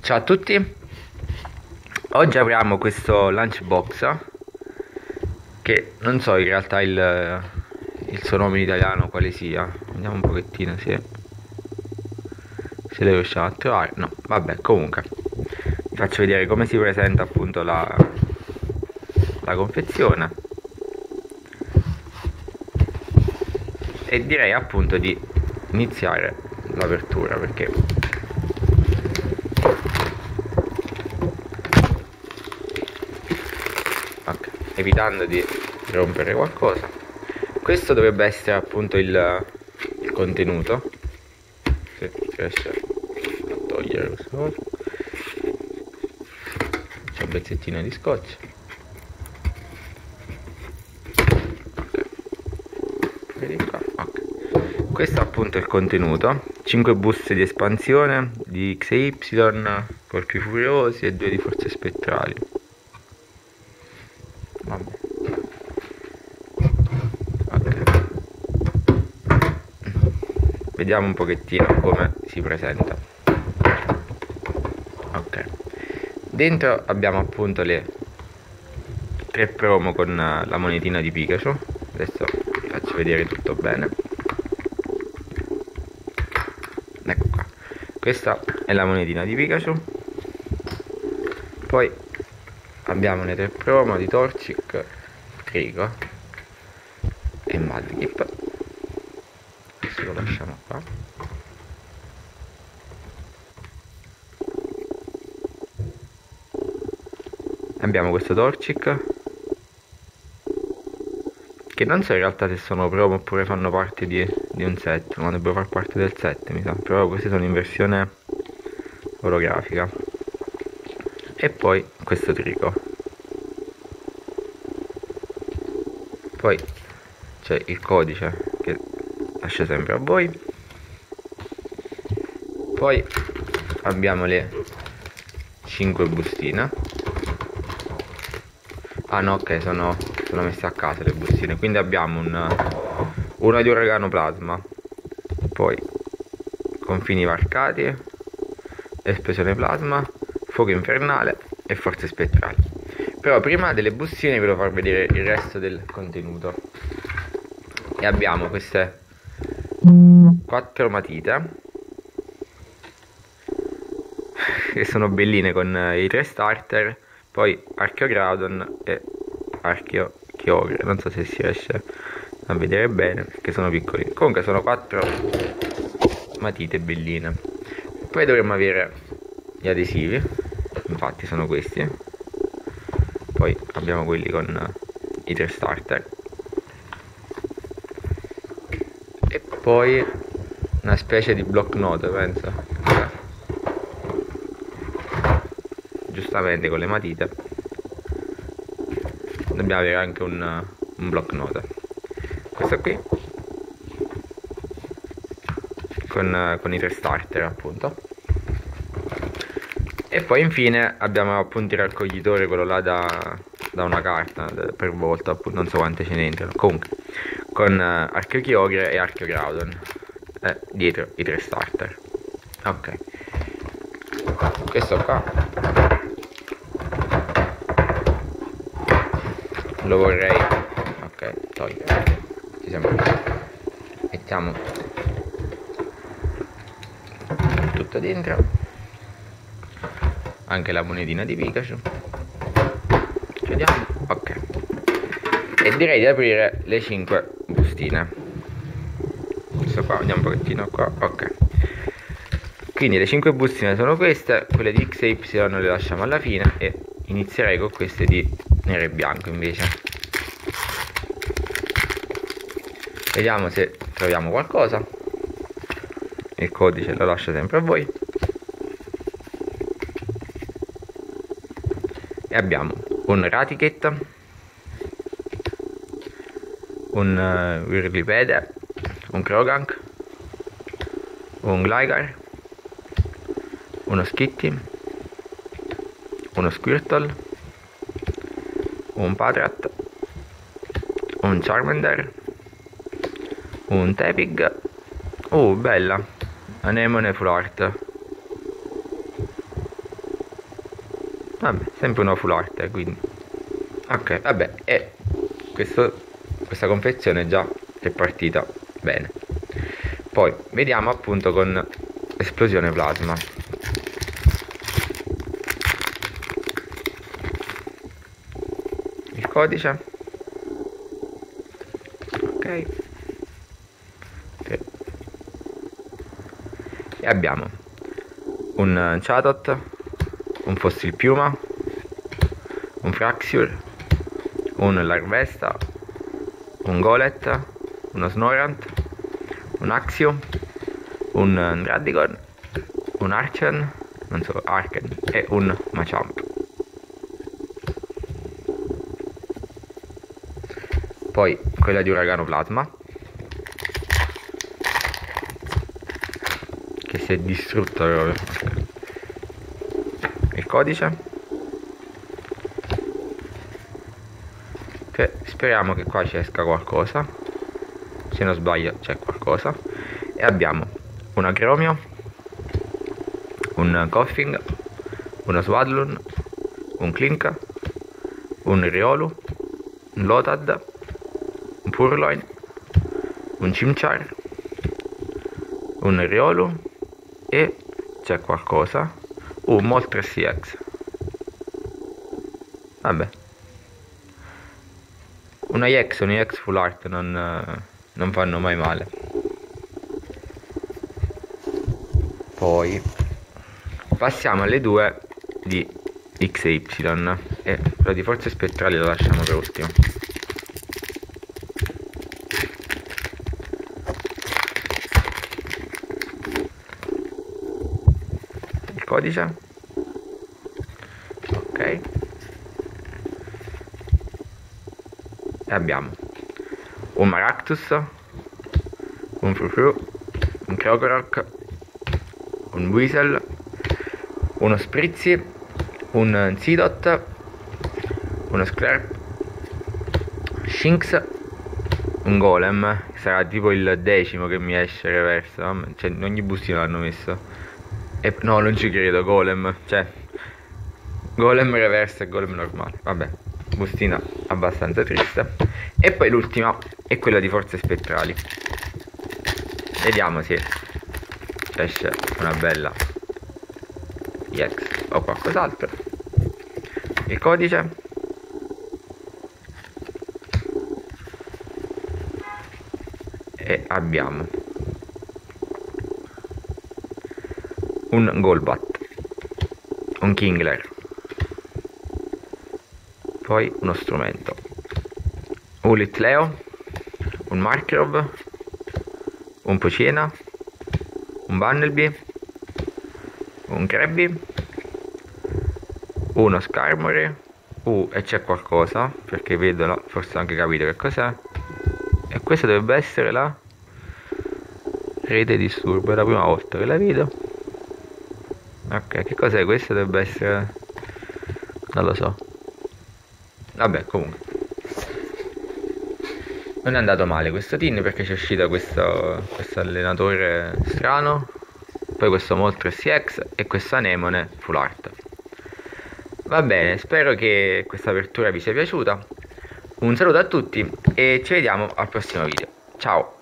Ciao a tutti, oggi apriamo questo lunchbox che non so in realtà il suo nome in italiano quale sia. Vediamo un pochettino se lo riusciamo a trovare. No, vabbè, comunque vi faccio vedere come si presenta appunto la confezione e direi appunto di iniziare l'apertura perché evitando di rompere qualcosa. Questo dovrebbe essere appunto il contenuto, se si riesce a togliere questa cosa. C'è un pezzettino di scotch. Vedi qua. Okay. Questo appunto è il contenuto: 5 buste di espansione di XY, corpi furiosi e 2 di forze spettrali. Vabbè. Okay. Vediamo un pochettino come si presenta. Ok, dentro abbiamo appunto le 3 promo con la monetina di Pikachu. Adesso vi faccio vedere tutto bene. Ecco qua, questa è la monetina di Pikachu. Poi abbiamo le 3 promo di Torchic, Trico e Mudkip. Questo lo lasciamo qua. Abbiamo questo Torchic, che non so in realtà se sono promo oppure fanno parte di un set, ma dovrebbero far parte del set mi sa, però questi sono in versione olografica. E poi questo Trico. Poi c'è il codice che lascio sempre a voi. Poi abbiamo le 5 bustine. Ah no, ok, sono messe a casa le bustine. Quindi abbiamo una di Uragano Plasma, poi Confini Varcati, Esplosione Plasma, Fuoco Infernale e Forze Spettrali. Però prima delle bustine vi volevo far vedere il resto del contenuto. E abbiamo queste 4 matite che sono belline con i 3 starter. Poi Archeogroudon e Archeokyogre, non so se si riesce a vedere bene perché sono piccolini. Comunque sono 4 matite belline. Poi dovremmo avere gli adesivi, infatti sono questi. Poi abbiamo quelli con i 3 starter. E poi una specie di block note, penso. Giustamente con le matite dobbiamo avere anche un block note. Questo qui con i 3 starter appunto. E poi infine abbiamo appunto il raccoglitore, quello là da una carta per volta, appunto, non so quante ce ne entrano. Comunque con Archeokyogre e Archeogroudon dietro i 3 starter. Ok, questo qua lo vorrei, ok, togliere, ci siamo. Mettiamo tutto dentro, anche la monetina di Pikachu. Chiudiamo, ok, e direi di aprire le 5 bustine. Questo qua, vediamo un pochettino qua, ok. Quindi le 5 bustine sono queste, quelle di X e Y le lasciamo alla fine e inizierei con queste di nero e bianco invece. Vediamo se troviamo qualcosa. Il codice lo lascio sempre a voi. E abbiamo un Raticket, un Whirlipede, un Croagunk, un Gligar, uno Skitty, uno Squirtle, un Patrat, un Charmander, un Tepig. Bella, Anemone Full Art. Vabbè, sempre una full art, quindi. Ok, vabbè, e questa confezione già è partita bene. Poi vediamo appunto con esplosione plasma. Il codice. Ok. E abbiamo un Chatot, un Fossil Piuma, un Fraxure, un Larvesta, un Golett, uno Snorant, un Axio, un Radigon, un Archen, non so, Archen, e un Machamp. Poi quella di Uragano Plasma, che si è distrutta proprio. Il codice, che speriamo che qua ci esca qualcosa, se non sbaglio c'è qualcosa. E abbiamo un Agromio, un Koffing, uno Swadloon, un Klink, un Riolu, un Lotad, un Purloin, un Chimchar, un Riolu e c'è qualcosa, un Moltres CX. Vabbè, una EX full art non fanno mai male. Poi passiamo alle due di X e Y, e quella di forze spettrali la lasciamo per ultimo. Il codice, ok, e abbiamo un Maractus, un Frufru, un Krokorok, un Weasel, uno Sprizzy, un Seedot, uno Sclerp, Shinx, un Golem, che sarà tipo il 10° che mi esce reverso, cioè in ogni bustina l'hanno messo. E no, non ci credo, Golem, cioè Golem reverso e Golem normale, vabbè, bustina abbastanza triste. E poi l'ultima è quella di forze spettrali. Vediamo se ci esce una bella EX o qualcos'altro. Il codice, e abbiamo un Golbat, un Kingler, poi uno strumento, un Litleo, un Markrov, un Poccina, un Bunnelby, un Krabby, uno Skarmory, e c'è qualcosa, perché vedo, no, forse ho anche capito che cos'è. E questa dovrebbe essere la rete disturbo, è la prima volta che la vedo. Ok, che cos'è questa? Dovrebbe essere, non lo so. Vabbè, comunque non è andato male questo team, perché c'è uscito questo allenatore strano, poi questo Moltres CX e questa Anemone full art. Va bene, spero che questa apertura vi sia piaciuta. Un saluto a tutti e ci vediamo al prossimo video. Ciao!